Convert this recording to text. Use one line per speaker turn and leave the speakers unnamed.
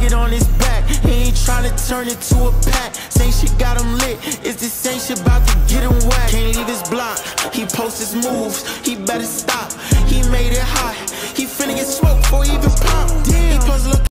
target on his back. He ain't tryna turn it to a pack. Same shit got him lit, it's the same shit about to get him whacked. Can't leave his block, he posts his moves, he better stop. He made